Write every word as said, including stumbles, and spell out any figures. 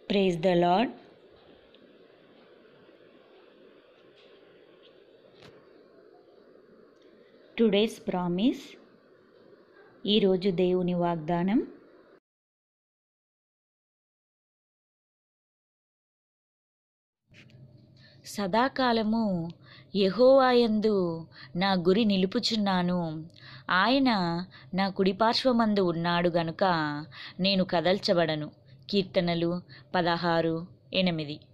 Praise the lord. Today's promise, ఈరోజు దేవుని వాగ్దానం. సదాకాలము యెహోవా యందు నా గురి నిలుపుచున్నాను. ఆయన నా కుడిపార్శ్వమందు ఉన్నాడు గనుక నేను కదల్చబడను. కీర్తనలు పదహారు ఎనిమిది.